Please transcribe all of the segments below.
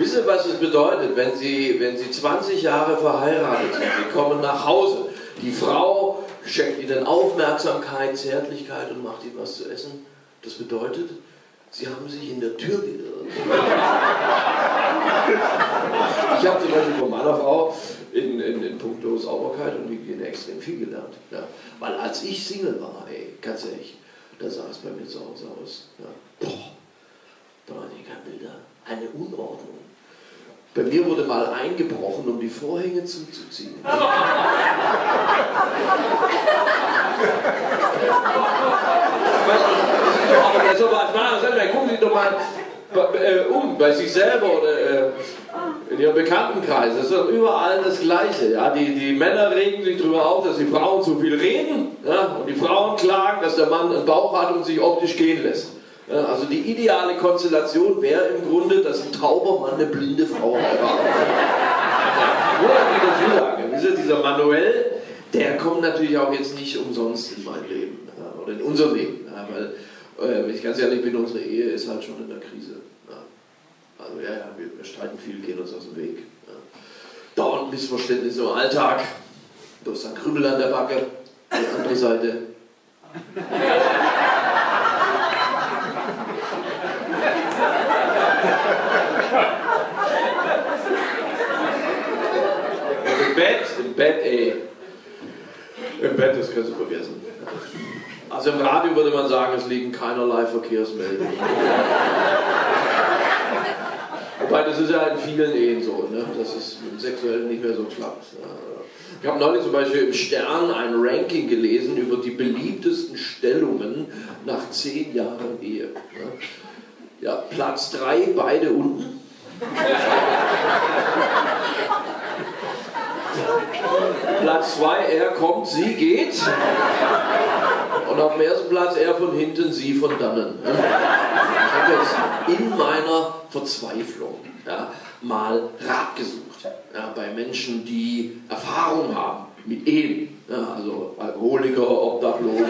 Wisst ihr, was es bedeutet, wenn Sie 20 Jahre verheiratet sind, Sie kommen nach Hause, die Frau schenkt Ihnen Aufmerksamkeit, Zärtlichkeit und macht Ihnen was zu essen? Das bedeutet, Sie haben sich in der Tür geirrt. Ich habe zum Beispiel von meiner Frau in puncto Sauberkeit und Hygiene extrem viel gelernt. Ja. Weil als ich Single war, ey, ganz ehrlich, da sah es bei mir zu Hause aus. Ja. Boah, da waren die keine Bilder. Eine Unordnung. Bei mir wurde mal eingebrochen, um die Vorhänge zuzuziehen. Gucken Sie doch mal bei sich selber oder in Ihrem Bekanntenkreis. Das ist doch überall das Gleiche. Ja? Die Männer regen sich darüber auf, dass die Frauen zu viel reden. Ja? Und die Frauen klagen, dass der Mann einen Bauch hat und sich optisch gehen lässt. Ja, also die ideale Konstellation wäre im Grunde, dass ein tauber Mann eine blinde Frau heiratet. Dieser Manuel, der kommt natürlich auch jetzt nicht umsonst in mein Leben oder in unser Leben. Ja, weil, wenn ich ganz ehrlich bin, unsere Ehe ist halt schon in der Krise. Ja. Also ja, wir streiten viel, gehen uns aus dem Weg. Ja. Dauernd Missverständnisse im Alltag. Du hast ein Krümmel an der Backe, die andere Seite. Im Bett, ey. Im Bett, das kannst du vergessen. Also im Radio würde man sagen, es liegen keinerlei Verkehrsmeldungen. Wobei, das ist ja in vielen Ehen so, ne? Dass es sexuell nicht mehr so klappt. Ich habe neulich zum Beispiel im Stern ein Ranking gelesen über die beliebtesten Stellungen nach 10 Jahren Ehe. Ja, Platz 3, beide unten. Platz 2, er kommt, sie geht. Und auf dem ersten Platz, er von hinten, sie von dannen. Ich habe jetzt in meiner Verzweiflung mal Rat gesucht. Ja, bei Menschen, die Erfahrung haben mit Ehen. Ja, also Alkoholiker, Obdachlose.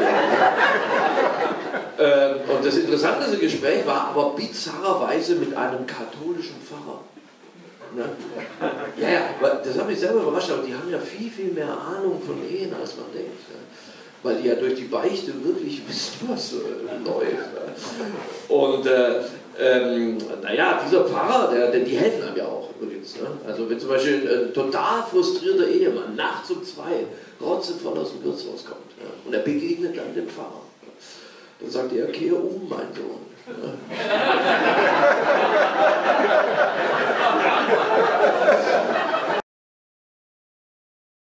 Und das interessanteste Gespräch war aber bizarrerweise mit einem katholischen Pfarrer. Ne? Ja, das hat mich selber überrascht, aber die haben ja viel, viel mehr Ahnung von Ehen, als man denkt. Ja? Weil die ja durch die Beichte wirklich wissen, was läuft. Ja? Und naja, dieser Pfarrer, die helfen einem ja auch übrigens. Ne? Also wenn zum Beispiel ein total frustrierter Ehemann nachts um 2 rotzevoll aus dem Wirtshaus kommt, ja? Und er begegnet dann dem Pfarrer. Dann sagt er, kehre um, mein Sohn. Ja?